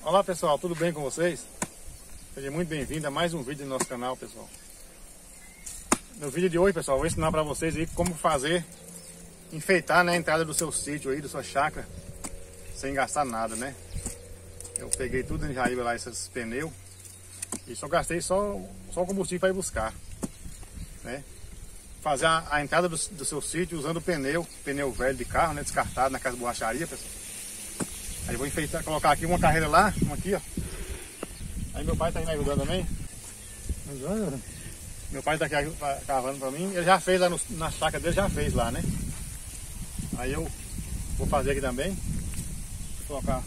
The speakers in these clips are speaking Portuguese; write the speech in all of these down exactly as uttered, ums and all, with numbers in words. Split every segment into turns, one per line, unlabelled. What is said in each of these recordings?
Olá pessoal, tudo bem com vocês? Seja muito bem-vindo a mais um vídeo do nosso canal, pessoal. No vídeo de hoje, pessoal, eu vou ensinar para vocês aí como fazer, enfeitar, né, a entrada do seu sítio aí, da sua chácara, sem gastar nada, né? Eu peguei tudo em Jaíba lá, esses pneus, e só gastei só, só o combustível para ir buscar, né? Fazer a, a entrada do, do seu sítio usando o pneu, pneu velho de carro, né, descartado na casa de borracharia, pessoal. Aí eu vou enfeitar, colocar aqui uma carreira lá, uma aqui, ó. Aí meu pai tá indo ajudando também. Ajudando? Meu pai tá aqui cavando pra mim. Ele já fez lá no, na chácara dele, já fez lá, né? Aí eu vou fazer aqui também. Vou colocar.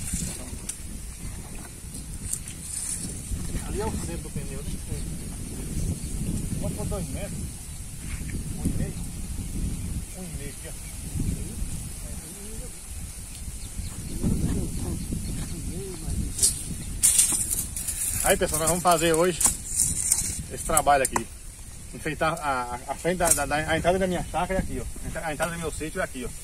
Ali é o centro do pneu, né? Quanto por dois metros? Um e meio? Um e meio aqui, ó. Aí pessoal, nós vamos fazer hoje esse trabalho aqui. Enfeitar a, a frente da, da, da a entrada da minha chácara é aqui, ó. A entrada do meu sítio é aqui, ó.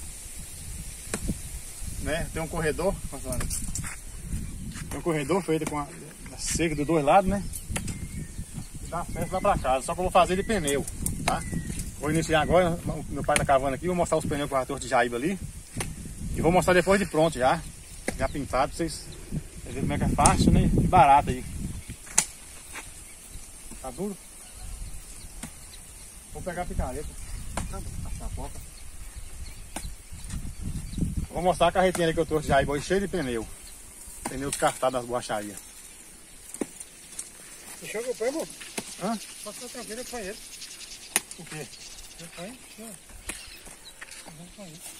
Né? Tem um corredor, tem um corredor feito com a, a cerca dos dois lados, né? E dá acesso lá pra casa. Só que eu vou fazer de pneu, tá? Vou iniciar agora, meu pai tá cavando aqui, vou mostrar os pneus com o trator de Jaíba ali. E vou mostrar depois de pronto já, já pintado, pra vocês verem como é que é fácil, né? E barato aí. Tá duro? Vou pegar a picareta. Achar a porta. Vou mostrar a carretinha ali que eu trouxe já, aí, cheio de pneu. Pneu descartado nas borracharias.
Você chegou para irmão?
Hã?
Passa a tranqueira para ele.
O quê?
Você põe? Sim. Vamos para ele.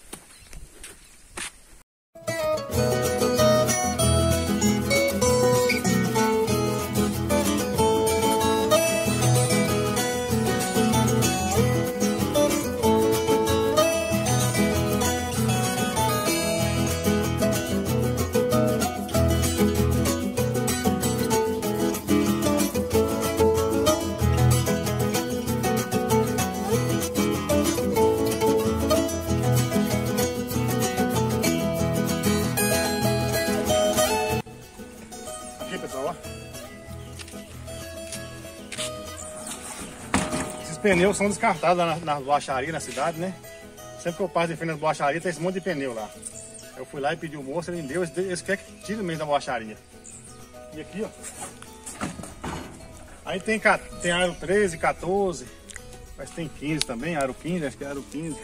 Aqui pessoal, ó. Esses pneus são descartados lá nas na borracharias na cidade, né? Sempre que eu passo de frente nas borracharias tem esse monte de pneu lá. Eu fui lá e pedi o moço, ele me deu, esse quer que tira mesmo da borracharia. E aqui, ó. Aí tem, tem aro treze, quatorze, mas tem quinze também, aro quinze, acho que é aro quinze.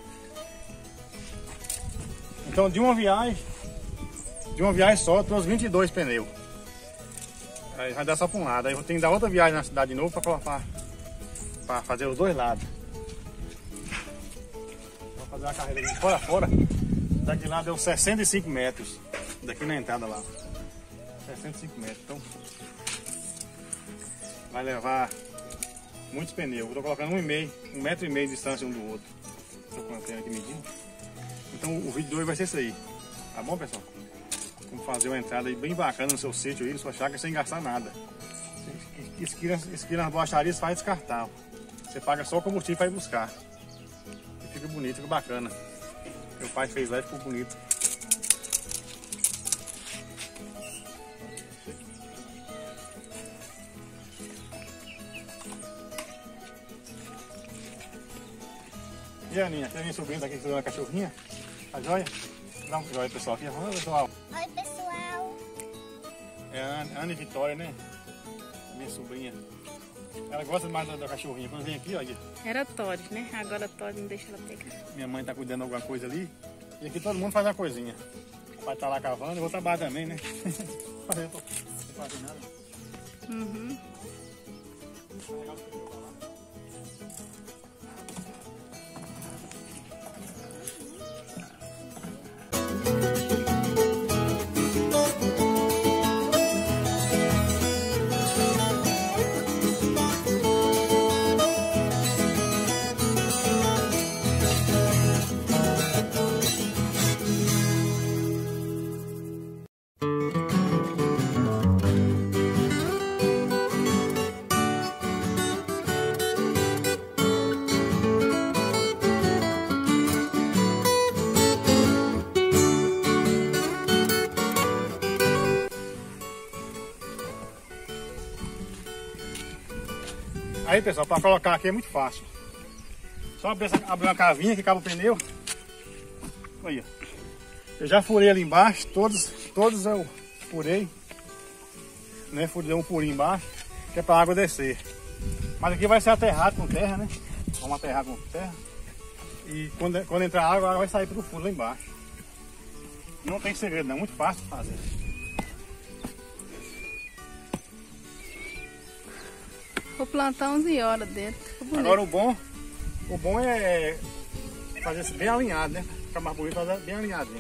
Então de uma viagem, de uma viagem só, eu trouxe vinte e dois pneus. Aí vai dar só para um lado, aí eu tenho que dar outra viagem na cidade de novo para fazer os dois lados. Vou fazer uma carreira de fora a fora. Daqui lá deu sessenta e cinco metros, daqui na entrada lá. sessenta e cinco metros, então vai levar muitos pneus. Eu tô colocando um e meio, um metro e meio de distância um do outro. Estou colocando aqui medindo. Então o vídeo de hoje vai ser isso aí, tá bom pessoal? Como fazer uma entrada aí bem bacana no seu sítio aí, na sua chácara, sem gastar nada. Esquina, esquina nas borracharias faz descartar. Você paga só o combustível para ir buscar. E fica bonito, fica bacana. Meu pai fez lá e ficou bonito. E a Aninha, tem a minha sobrinha aqui estudando a cachorrinha? A joia? Dá um joia pessoal aqui. Oi pessoal.
Oi pessoal.
É a Ana, Ana e Vitória, né? A minha sobrinha. Ela gosta mais da, da cachorrinha. Quando vem aqui, olha.
Era Todd, né? Agora Todd não deixa ela pegar.
Minha mãe tá cuidando de alguma coisa ali. E aqui todo mundo faz uma coisinha. O pai tá lá cavando, eu vou trabalhar também, né? Não tô fazendo nada.
Uhum.
Aí pessoal, para colocar aqui é muito fácil. Só abrir uma cavinha que cabe o pneu. Aí, ó. Eu já furei ali embaixo, todos, todos eu furei. Né? Furei um furinho embaixo, que é para a água descer. Mas aqui vai ser aterrado com terra, né? Vamos aterrar com terra. E quando, quando entrar água, a água vai sair pelo fundo lá embaixo. Não tem segredo não, é muito fácil de fazer.
Vou plantar onze horas dentro.
Agora o bom, o bom é fazer isso bem alinhado, né? Ficar mais bonito, fazer bem alinhadinho.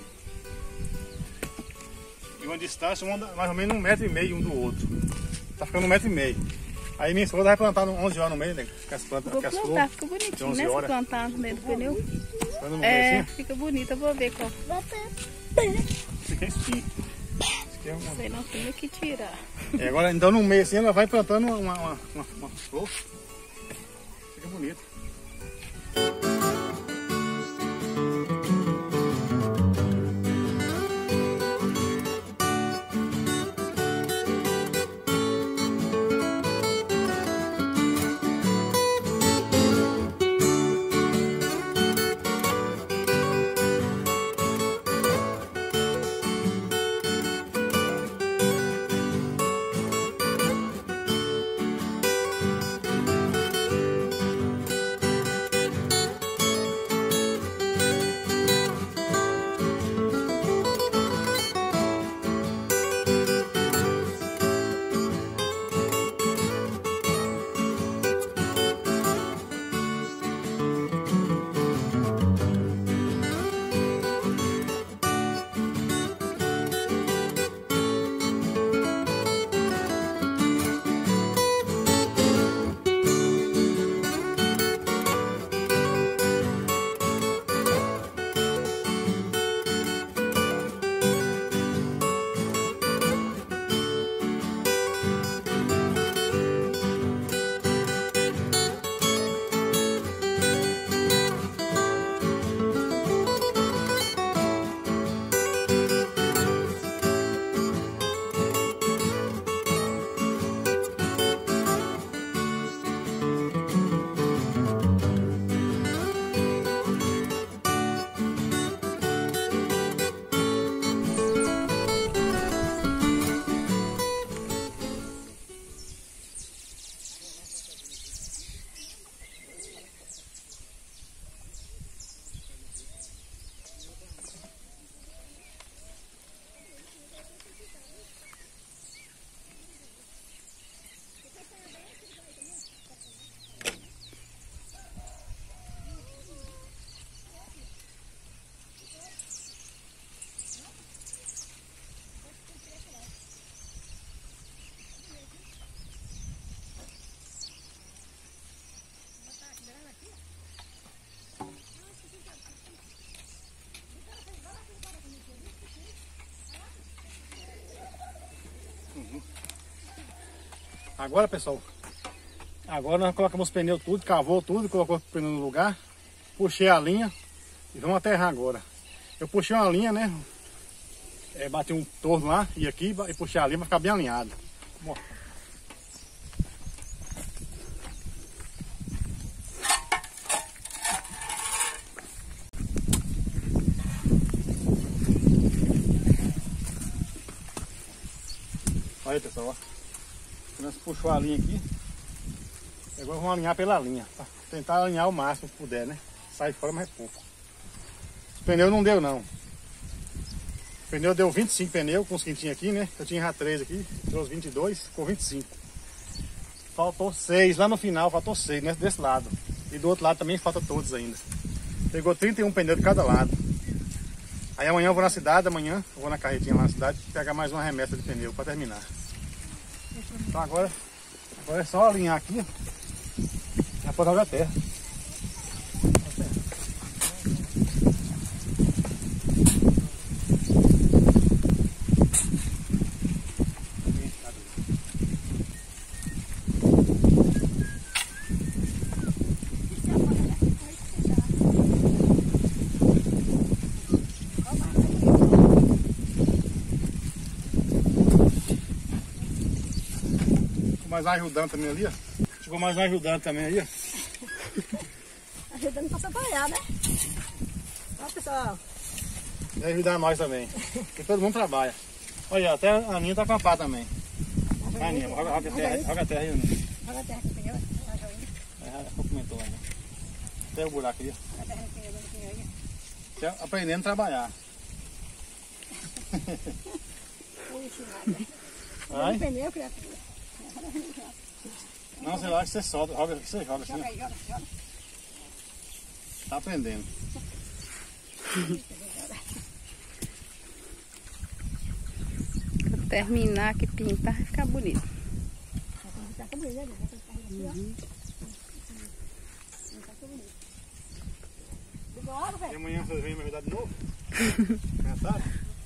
E uma distância mais ou menos um metro e meio um do outro. Tá ficando um metro e meio. Aí minha esposa vai plantar onze horas no meio, né? Com as plantas,
vou
com as
plantar,
flores,
fica bonitinho, né? Se plantar no meio do pneu.
No
é, fica bonito, eu vou ver qual.
Esse aqui é espinho. É uma...
Sei não, tem que tirar.
É, agora então no meio assim ela vai plantando uma, uma, uma, uma flor. Fica bonito. Agora pessoal, agora nós colocamos os pneus tudo, cavou tudo, colocou o pneu no lugar, puxei a linha e vamos aterrar agora. Eu puxei uma linha, né? É, bati um torno lá e aqui e puxei a linha para ficar bem alinhado. Vamos. Olha aí pessoal, ó. Nós puxou a linha aqui. Agora vamos alinhar pela linha. Pra tentar alinhar o máximo que puder, né? Sai fora, mas é pouco. O pneu não deu não. O pneu deu vinte e cinco pneus com os quintinhos aqui, né? Eu tinha já três aqui, trouxe vinte e dois, ficou vinte e cinco. Faltou seis lá no final, faltou seis, né? Desse lado. E do outro lado também falta todos ainda. Pegou trinta e um pneus de cada lado. Aí amanhã eu vou na cidade, amanhã eu vou na carretinha lá na cidade pegar mais uma remessa de pneu para terminar. Então agora, agora é só alinhar aqui, já pode jogar a terra. Mais ajudando também ali, ó. Ficou mais um ajudante também aí, ó.
Ajudando pra trabalhar, né? Ó, pessoal.
Vai ajudar nós também. Porque todo mundo trabalha. Olha, até a Aninha tá com a pá também. A Aninha, joga a terra, joga a terra aí, Aninha.
Joga a terra que pegou.
Já comentou aí, né? Até o buraco aí.
Joga a terra que pegou, que pegou aí.
Já aprendendo a trabalhar. Vai?
Pneu, criatura.
Não, sei lá que você solta. Joga, você joga assim.
Joga aí, joga, joga.
Tá aprendendo.
Quando terminar aqui, pintar, vai ficar bonito.
Fica bonito, né? Uhum.
E amanhã vocês vêm me ajudar de novo? Cansado?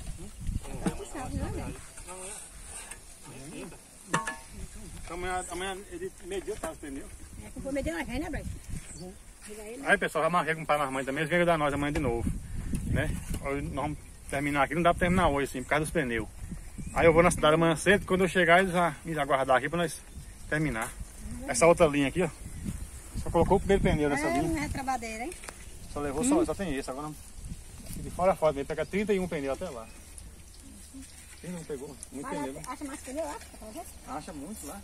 Então amanhã, amanhã ele mediu, tá, os pneus.
É, que eu vou medir na gente, né, Breno?
Aí pessoal, já marquei com o pai e a mãe também, eles vêm ajudar nós amanhã de novo. Né? Hoje nós vamos terminar aqui, não dá pra terminar hoje assim, por causa dos pneus. Aí eu vou na cidade amanhã cedo, quando eu chegar eles vão me aguardar aqui pra nós terminar. Essa outra linha aqui, ó. Só colocou o primeiro pneu nessa
É,
linha.
não é trabalheira, hein?
Só levou, só, só tem esse. Agora de fora a fora, ele pega trinta e um pneus até lá. Quem não pegou? Muito
Mas
pneu, né?
acha mais pneu lá?
Acha muito lá.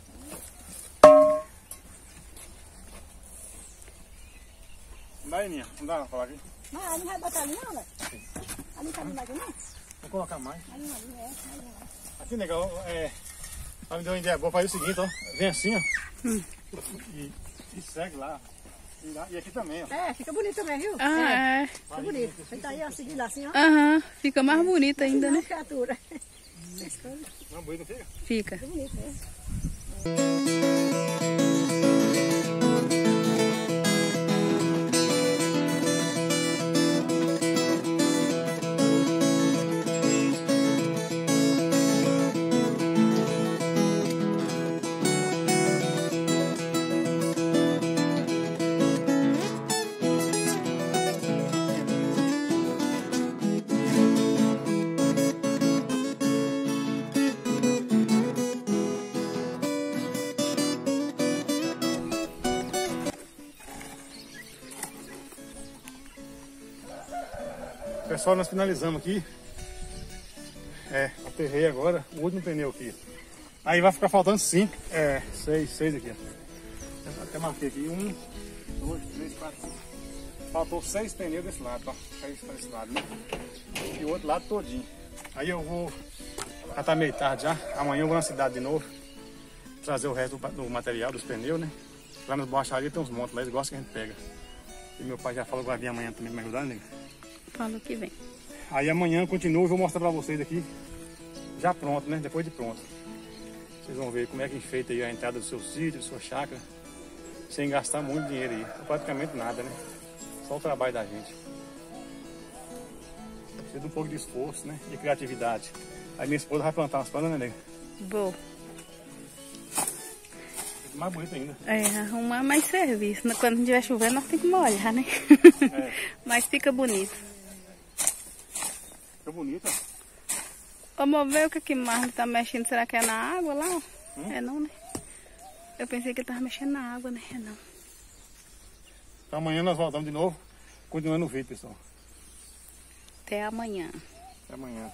Não dá aí, Ninha? Não dá pra falar aqui?
Mas ali não vai botar ali não, velho? Ali não cabe mais aqui, não?
Vou colocar mais.
Ali não, ali não é. Ali não é.
Aqui, negão, é... Pra me dar uma ideia boa, fazer o seguinte, ó. Vem assim, ó.
Hum.
E, e segue lá. E, lá. E aqui também, ó.
É, fica bonito também, viu?
Ah, é.
Fica bonito. Fica aí, ó, seguindo assim, ó.
Aham, fica mais bonito ainda,
Não,
né?
criatura.
Não, bonito, fica?
Fica.
Fica bonito mesmo.
Pessoal, nós finalizamos aqui. É, aterrei agora o último pneu aqui. Aí vai ficar faltando cinco, é, seis, seis aqui. Ó. Até marquei aqui. Um, dois, três, quatro, cinco. Faltou seis pneus desse lado, ó. Seis para esse lado, né? E o outro lado todinho. Aí eu vou. Já tá meio tarde já. Amanhã eu vou na cidade de novo. Trazer o resto do, do material, dos pneus, né? Lá nas borracharias tem uns montes lá, eles gostam que a gente pega. E meu pai já falou que vai vir amanhã também pra me ajudar, né?
Falou que vem.
Aí amanhã eu continuo e vou mostrar pra vocês aqui, já pronto, né? Depois de pronto. Vocês vão ver como é que enfeita aí a entrada do seu sítio, da sua chácara, sem gastar muito dinheiro aí. Praticamente nada, né? Só o trabalho da gente. Precisa de um pouco de esforço, né? De criatividade. Aí minha esposa vai plantar umas plantas, né, nega?
Vou.
Fica mais bonito ainda.
É, arrumar mais serviço. Quando estiver chovendo, nós temos que molhar, né?
É.
Mas fica bonito.
Fica bonita.
Vamos ver o que que Marlon tá mexendo. Será que é na água lá?
Hum?
É não, né? Eu pensei que ele tava mexendo na água, né? É não.
Então amanhã nós voltamos de novo, continuando o vídeo, pessoal.
Até amanhã.
Até amanhã.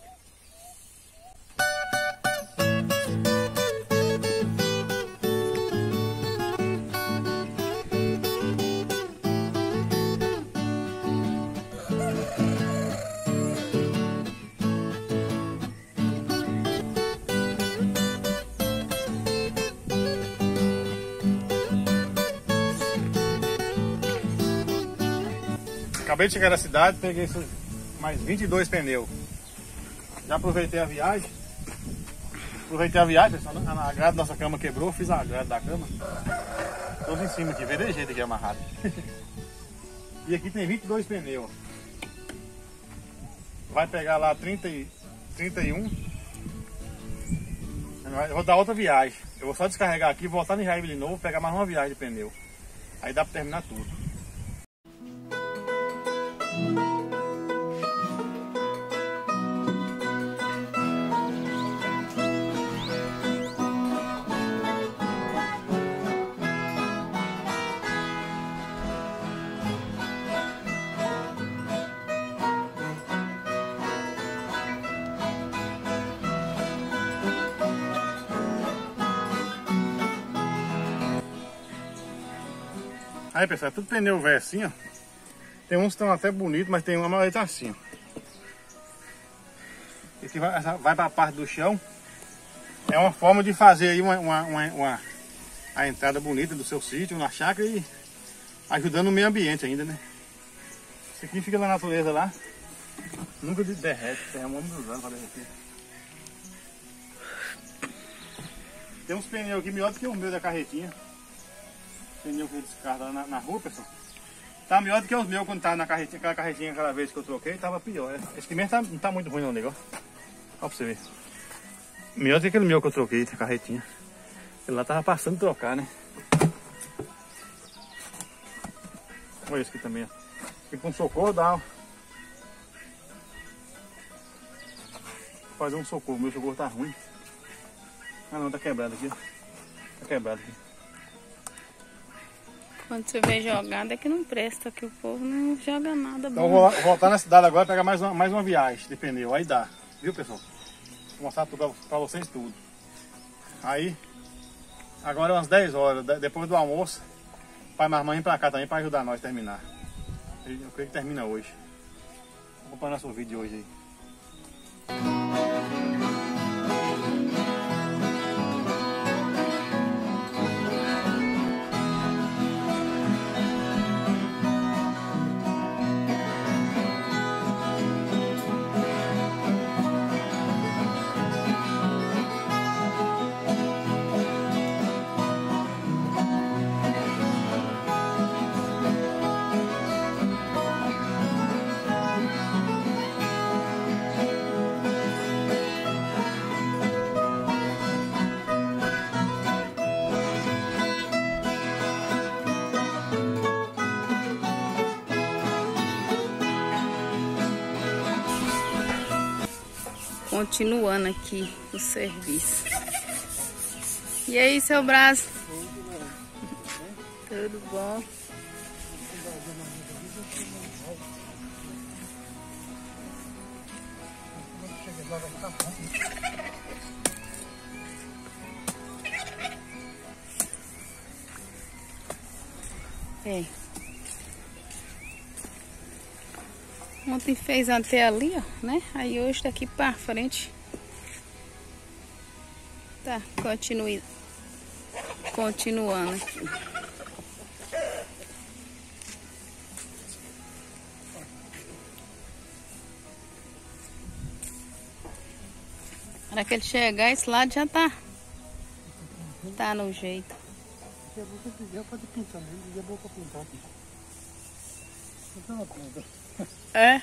Acabei de chegar na cidade, peguei esses mais vinte e dois pneus. Já aproveitei a viagem. Aproveitei a viagem, pessoal. A grade da nossa cama quebrou, fiz a grade da cama. Todos em cima aqui, vê de jeito aqui amarrado. E aqui tem vinte e dois pneus. Vai pegar lá trinta e, trinta e um. Eu vou dar outra viagem. Eu vou só descarregar aqui, voltar em Jaíba de novo, pegar mais uma viagem de pneu. Aí dá pra terminar tudo. Aí pessoal, é tudo pneu velho assim, ó. Tem uns que estão até bonitos, mas tem uma maioria tá assim, ó. Esse vai, vai para a parte do chão. É uma forma de fazer aí uma, uma, uma, uma a entrada bonita do seu sítio, na chácara e ajudando o meio ambiente ainda, né? Isso aqui fica na natureza lá. Nunca derrete, tem um homem dos anos para derreter. Tem uns pneus aqui melhor do que o meu da carretinha. Pneu que eu descarto lá na, na rua, pessoal. Tá melhor do que os meus quando tava na carretinha, aquela carretinha aquela vez que eu troquei, tava pior. Esse aqui mesmo tá, não tá muito ruim não, negócio. Olha pra você ver. Melhor do que aquele meu que eu troquei, essa carretinha. Ele lá tava passando de trocar, né? Olha esse aqui também, ó. Fica com socorro, dá. Vou fazer um socorro, meu socorro tá ruim. Ah não, tá quebrado aqui, ó. Tá quebrado aqui.
Quando você vê jogada é que não presta, que o povo não joga nada bom.
Então eu vou voltar na cidade agora e pegar mais uma, mais uma viagem de pneu. Aí dá, viu pessoal? Vou mostrar tudo pra vocês tudo. Aí, agora é umas dez horas, depois do almoço, pai e mamãe pra cá também pra ajudar nós a terminar. Eu creio que termina hoje. Vou acompanhar nosso vídeo hoje aí.
Continuando aqui o serviço. E aí, seu braço? Tudo bom? É. Ontem fez até ali, ó, né? Aí hoje daqui pra frente tá, continue continuando aqui. Na hora que ele chegar, esse lado já tá tá no jeito.
Já pode pintar mesmo, já vou pra pintar aqui. Então, uma planta.
É?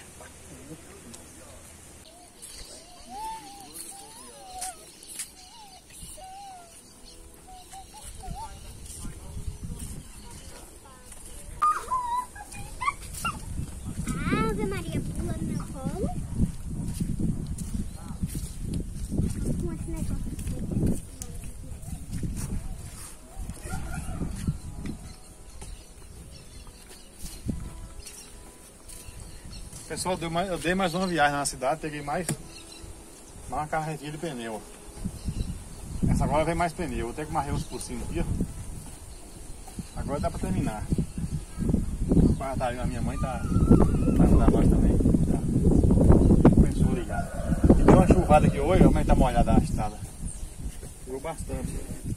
Ave Maria, pula no meu colo. Com esse negócio aqui.
Pessoal, eu dei, mais, eu dei mais uma viagem na cidade, peguei mais, mais uma carretinha de pneu. Essa agora vem mais pneu, vou ter que marrer uns por cima aqui, ó. Agora dá pra terminar. O guardarinho, a minha mãe tá pra ajudar nós também. Tá. Pensou ligado. E deu uma chuvada aqui hoje, como é que tá molhada a estrada? Choveu bastante.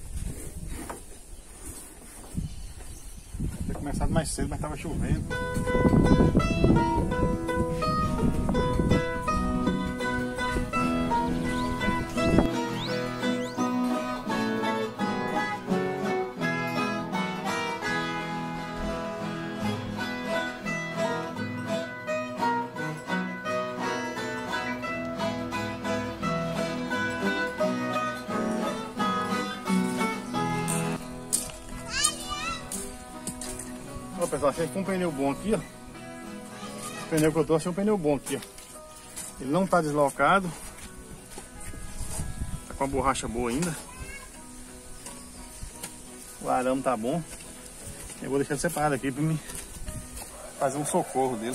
Tinha começado mais cedo, mas tava chovendo. Ó pessoal, achei um pneu bom aqui, ó. O pneu que eu trouxe é um pneu bom aqui, ó. Ele não tá deslocado. Tá com a borracha boa ainda. O arame tá bom. Eu vou deixar ele separado aqui pra mim fazer um socorro dele.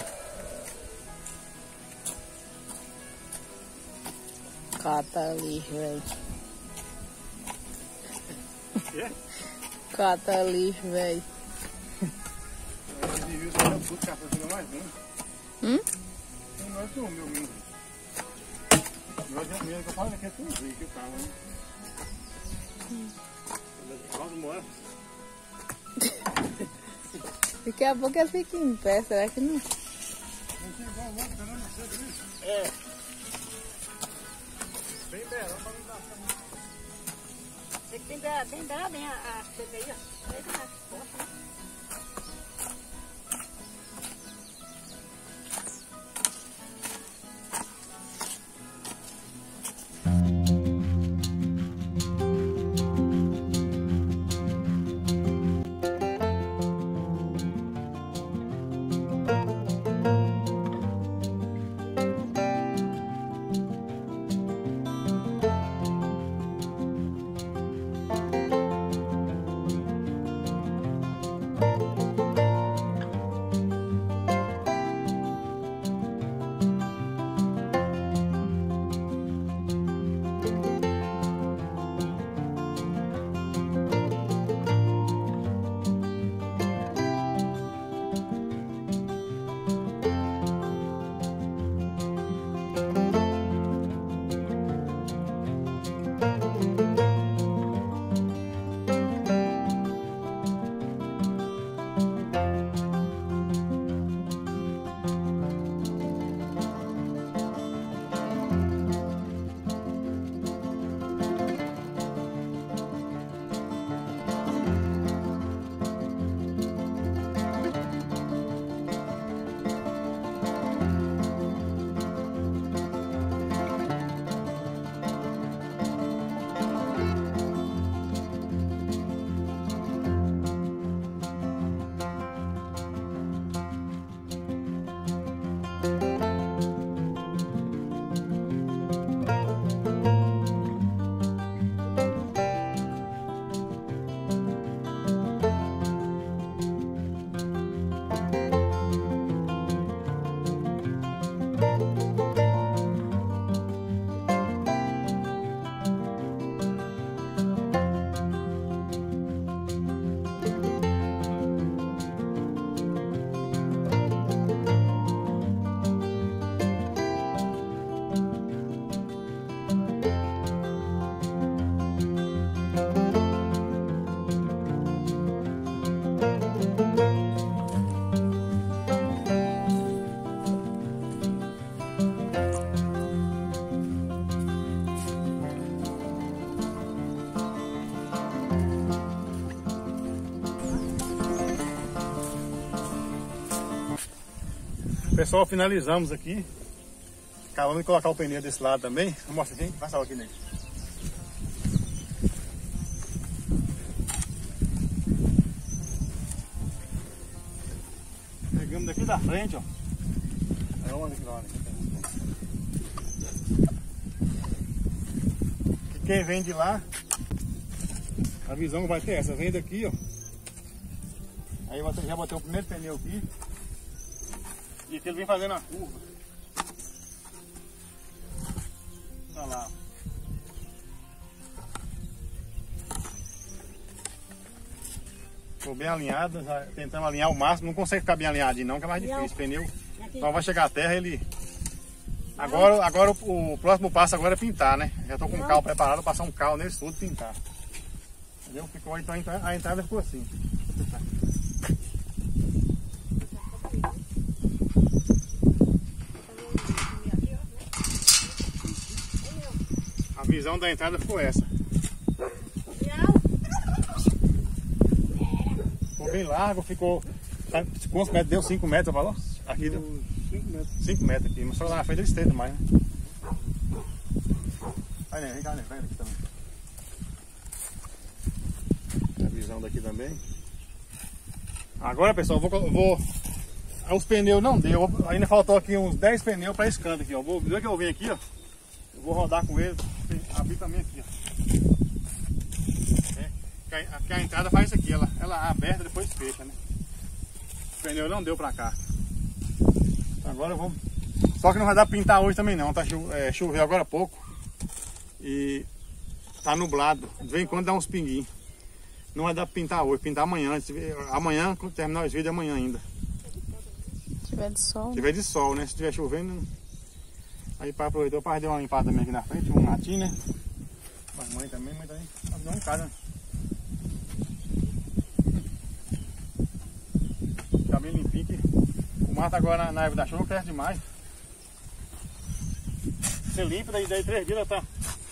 Cata lixo, velho.
Quê?
Cata lixo, velho.
puto café fica mais bem.
Hum?
Não é que o meu mesmo. Nós é mesmo que eu falo que é tudo que o carro, né? Hum. Vamos embora.
Daqui a pouco ele fica em pé, será que não?
É. Bem beirão pra não dar.
Você que tem que tem dar bem a cerca aí, ó. Aí tá.
Pessoal, finalizamos aqui. Acabamos de colocar o pneu desse lado também. Mostra aqui, passa aqui nele. Pegamos daqui da frente, ó. Aí vamos aqui lá. E quem vem de lá, a visão vai ter essa. Vem daqui, ó. Aí eu já botei o primeiro pneu aqui. E aqui ele vem fazendo a curva. Olha lá. Ficou bem alinhado, já tentamos alinhar o máximo. Não consegue ficar bem alinhadinho não, que é mais difícil. O pneu, então vai chegar à terra, ele... Agora, agora o, o próximo passo agora é pintar, né? Já estou com o carro preparado, passar um carro nesse tudo e pintar. Entendeu? Ficou, então a entrada ficou assim. A visão da entrada ficou essa. Ficou bem largo, ficou... Quantos metros deu? cinco metros, falou? Aqui deu cinco metros. cinco metros aqui, mas só lá na frente ele estende mais, né? Vai, né? Vem cá, né? Vem aqui também. A visão daqui também. Agora, pessoal, eu vou... vou... Os pneus não deu, ainda faltou aqui uns dez pneus para esse canto aqui, ó. Vou ver que eu venho aqui, ó. Eu vou rodar com ele, abrir também aqui, ó. É, aqui a entrada faz isso aqui, ela, ela aberta depois fecha, né? O pneu não deu pra cá. Então agora eu vou... Só que não vai dar pra pintar hoje também não, tá cho... é, choveu agora há pouco. E tá nublado, de vez em quando dá uns pinguinhos. Não vai dar pra pintar hoje, pintar amanhã. Amanhã, quando terminar os vídeos, amanhã ainda.
Se tiver de sol.
Se tiver de sol, né? Se tiver chovendo. Aí para aproveitar, o pai deu uma limpada também aqui na frente, um matinho, né? Mas mãe também, mãe também. Deu um cara. Tá bem limpinho que o mato agora na, na época da chuva cresce demais. Se limpa, daí, daí três dias tá.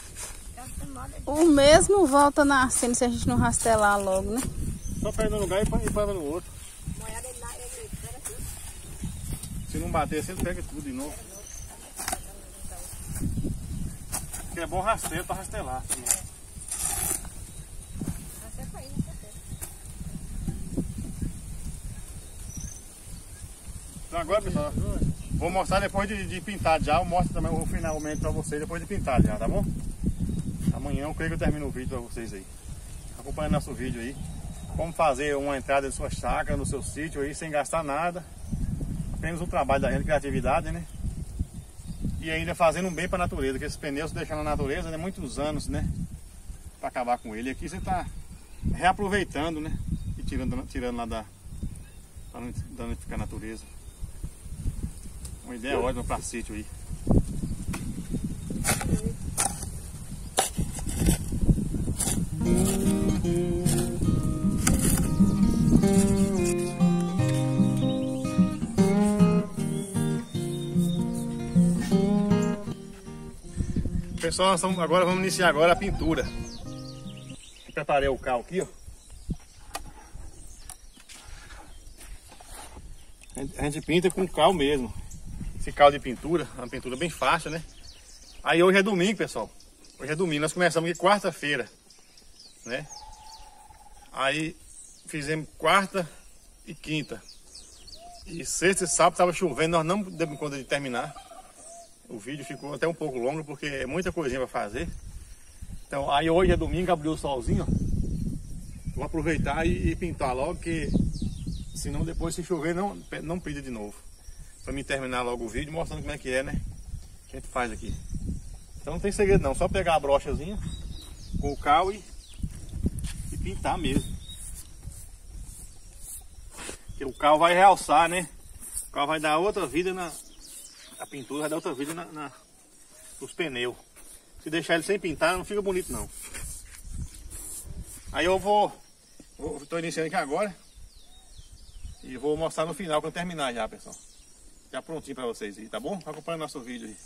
O mesmo volta nascendo se a gente não rastelar logo, né?
Só pega no lugar e planta no outro. Se não bater, você pega tudo de novo. Porque é bom rasteiro para rastelar. Então agora, pessoal, vou mostrar depois de, de pintar já. Eu mostro também o finalmente para vocês depois de pintar já, tá bom? Amanhã eu creio que eu termino o vídeo para vocês aí. Acompanhando nosso vídeo aí. Como fazer uma entrada de sua chácara, no seu sítio aí, sem gastar nada. Apenas o trabalho da gente, criatividade, né? E ainda fazendo um bem para a natureza, que esses pneus deixando na natureza, né? Muitos anos, né? Para acabar com ele. E aqui você está reaproveitando, né? E tirando, tirando lá da... para não danificar a natureza. Uma ideia ótima para sítio aí. Pessoal, nós estamos, agora vamos iniciar agora a pintura. Eu preparei o cal aqui, ó. A gente pinta com cal mesmo. Esse cal de pintura, uma pintura bem fácil, né? Aí hoje é domingo, pessoal. Hoje é domingo, nós começamos aqui quarta-feira, né? Aí fizemos quarta e quinta. E sexta e sábado estava chovendo, nós não demos conta de terminar. O vídeo ficou até um pouco longo porque é muita coisinha para fazer. Então, aí hoje é domingo, abriu o solzinho, ó. Vou aproveitar e, e pintar logo, que senão depois se chover não, não pinta de novo. Para me terminar logo o vídeo mostrando como é que é, né? Que a gente faz aqui. Então não tem segredo não, só pegar a brochazinha com o cal e, e pintar mesmo. Porque o cal vai realçar, né? O cal vai dar outra vida na... A pintura vai dar outra vida na, na, nos pneus. Se deixar ele sem pintar, não fica bonito não. Aí eu vou... Estou iniciando aqui agora. E vou mostrar no final, quando terminar já, pessoal. Já prontinho para vocês aí, tá bom? Acompanha o nosso vídeo aí.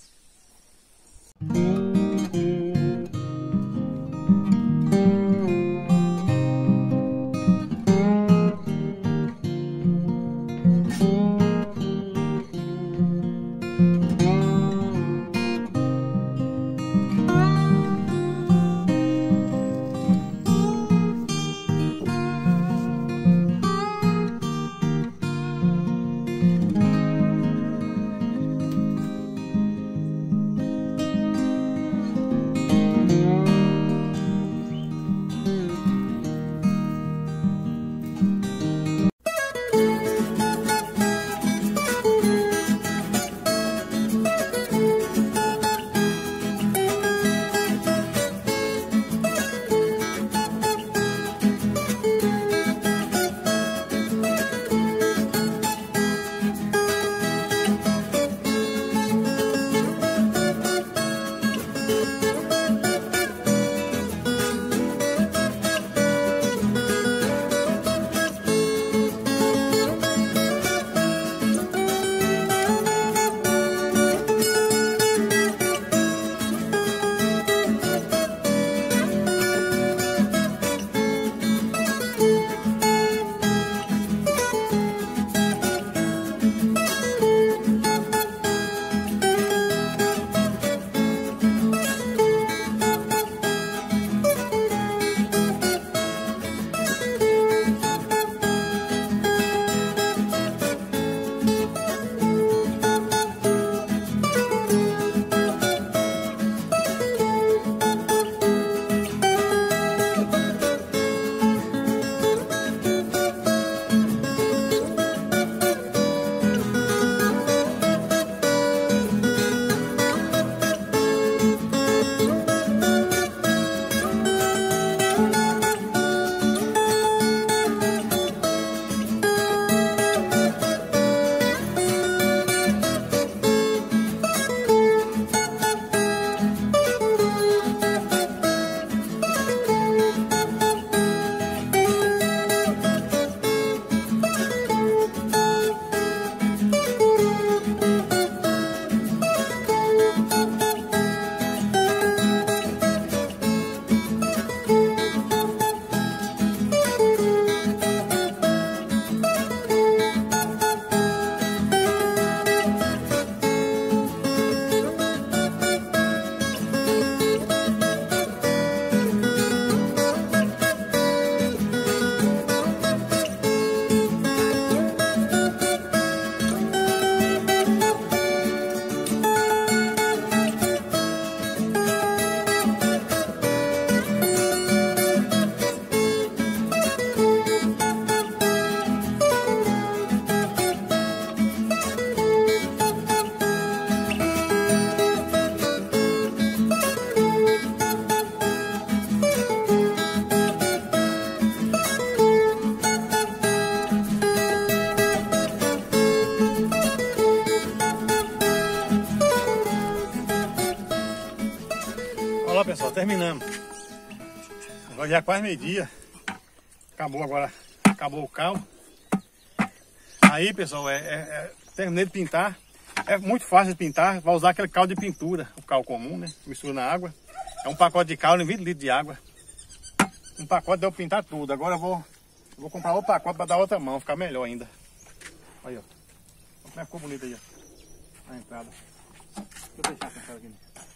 Olha lá, pessoal, terminamos. Agora já é quase meio-dia. Acabou agora, acabou o cal. Aí, pessoal, é, é, é, terminei de pintar. É muito fácil de pintar. Vai usar aquele cal de pintura, o cal comum, né? Mistura na água. É um pacote de cal em vinte litros de água. Um pacote deu pra pintar tudo. Agora eu vou, vou comprar outro pacote para dar outra mão, ficar melhor ainda. Aí, ó. Olha como ficou bonito aí, ó. A entrada. Deixa eu deixar essa aqui.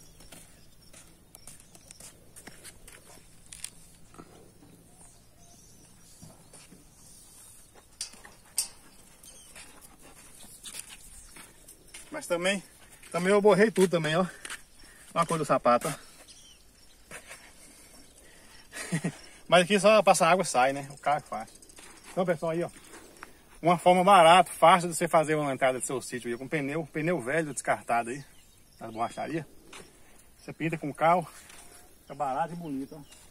Mas também, também eu borrei tudo também, ó. Olha a cor do sapato, ó. Mas aqui só passar água e sai, né? O carro é fácil. Então, pessoal, aí, ó. Uma forma barata, fácil de você fazer uma entrada do seu sítio aí, com pneu, pneu velho descartado aí, nas borracharias. Você pinta com o carro, fica barato e bonito, ó.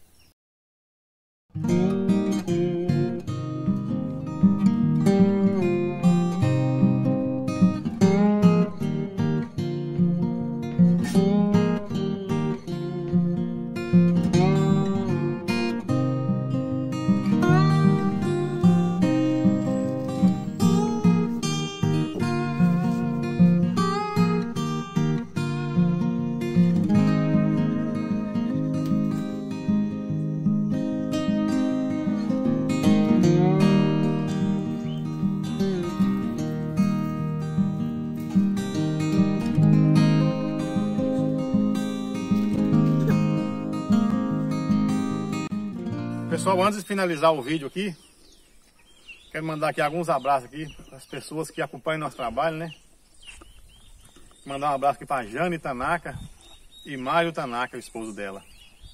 Pessoal, antes de finalizar o vídeo aqui, quero mandar aqui alguns abraços aqui para as pessoas que acompanham nosso trabalho, né? Mandar um abraço aqui para Jane Tanaka e Mário Tanaka, o esposo dela.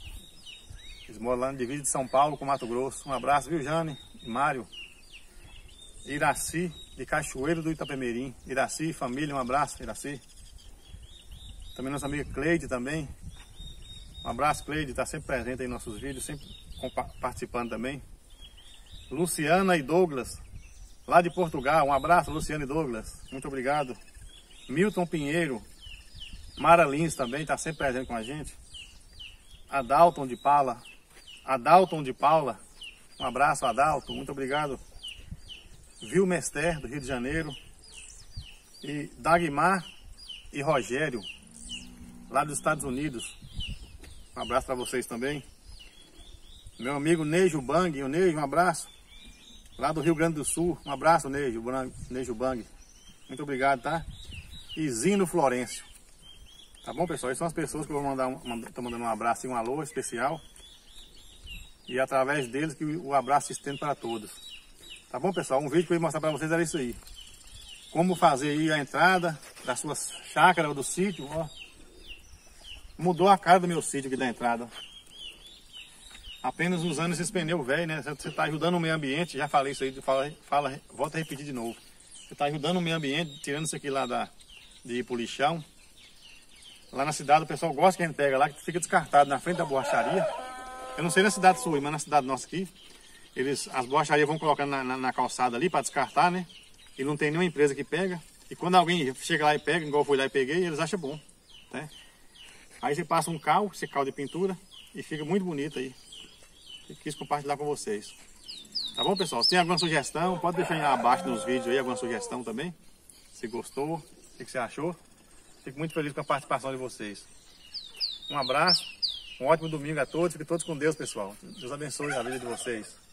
Eles moram lá no divide de São Paulo com Mato Grosso. Um abraço, viu, Jane e Mário. Iraci, de Cachoeiro do Itapemirim. Iraci, família, um abraço, Iraci. Também nossa amiga Cleide também. Um abraço, Cleide, está sempre presente aí em nossos vídeos, sempre participando também. Luciana e Douglas, lá de Portugal. Um abraço, Luciana e Douglas. Muito obrigado. Milton Pinheiro, Mara Lins também está sempre presente com a gente. Adalton de Paula, Adalton de Paula. Um abraço, Adalton. Muito obrigado. Vilmester, do Rio de Janeiro. E Dagmar e Rogério, lá dos Estados Unidos. Um abraço para vocês também. Meu amigo Neijo Bang, o Neijo, um abraço. Lá do Rio Grande do Sul, um abraço, Neijo, Neijo Bang. Muito obrigado, tá? E Zino Florencio. Tá bom, pessoal? Essas são as pessoas que eu vou mandar, um, tô mandando um abraço e um alô especial. E através deles que o abraço se estende para todos. Tá bom, pessoal? Um vídeo que eu ia mostrar para vocês era isso aí. Como fazer aí a entrada da sua chácara ou do sítio, ó. Mudou a cara do meu sítio aqui da entrada. Apenas usando esses pneus velhos, né? Você está ajudando o meio ambiente, já falei isso aí, fala, fala, volta a repetir de novo. Você está ajudando o meio ambiente, tirando isso aqui lá da, de ir pro lixão. Lá na cidade o pessoal gosta que a gente pega lá, que fica descartado na frente da borracharia. Eu não sei na cidade sua, mas na cidade nossa aqui, eles, as borracharias vão colocando na, na, na calçada ali para descartar, né? E não tem nenhuma empresa que pega. E quando alguém chega lá e pega, igual eu fui lá e peguei, eles acham bom, né? Aí você passa um cal, esse cal de pintura, e fica muito bonito aí. Eu quis compartilhar com vocês. Tá bom, pessoal? Se tem alguma sugestão, pode deixar aí abaixo nos vídeos aí, alguma sugestão também. Se gostou, o que você achou. Fico muito feliz com a participação de vocês. Um abraço, um ótimo domingo a todos. Fiquem todos com Deus, pessoal. Deus abençoe a vida de vocês.